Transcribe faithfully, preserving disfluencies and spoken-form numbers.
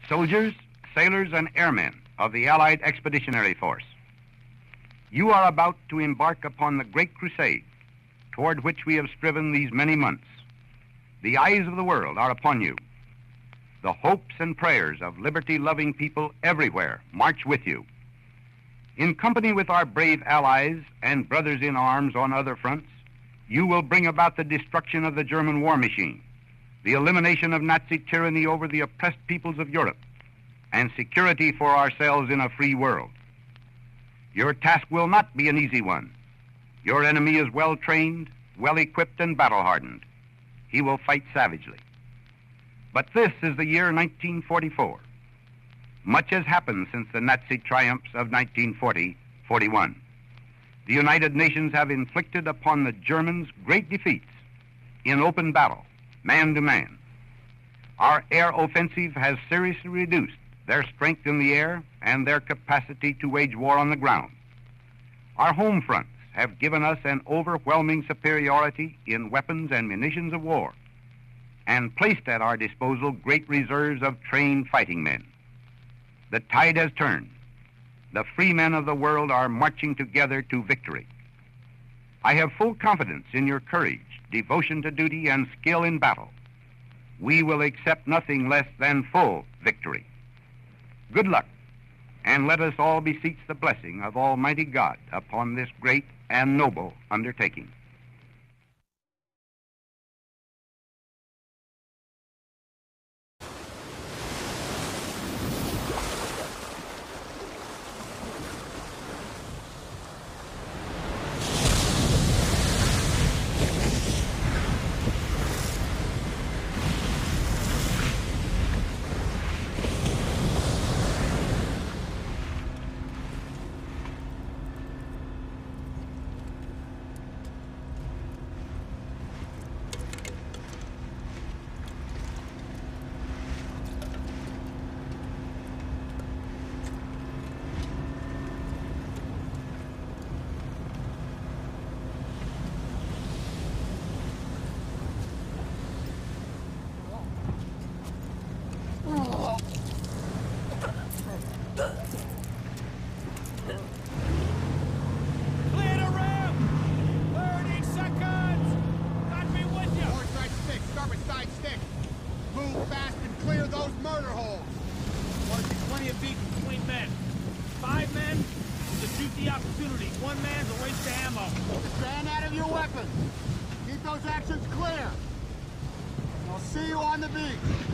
soldiers, sailors, and airmen of the Allied Expeditionary Force. You are about to embark upon the great crusade toward which we have striven these many months. The eyes of the world are upon you. The hopes and prayers of liberty-loving people everywhere march with you. In company with our brave allies and brothers in arms on other fronts, you will bring about the destruction of the German war machine, the elimination of Nazi tyranny over the oppressed peoples of Europe, and security for ourselves in a free world. Your task will not be an easy one. Your enemy is well-trained, well-equipped, and battle-hardened. He will fight savagely. But this is the year nineteen forty-four. Much has happened since the Nazi triumphs of nineteen forty forty-one. The United Nations have inflicted upon the Germans great defeats in open battle, man to man. Our air offensive has seriously reduced their strength in the air and their capacity to wage war on the ground. Our home fronts have given us an overwhelming superiority in weapons and munitions of war, and placed at our disposal great reserves of trained fighting men. The tide has turned. The free men of the world are marching together to victory. I have full confidence in your courage, devotion to duty, and skill in battle. We will accept nothing less than full victory. Good luck, and let us all beseech the blessing of Almighty God upon this great and noble undertaking. See you on the beach.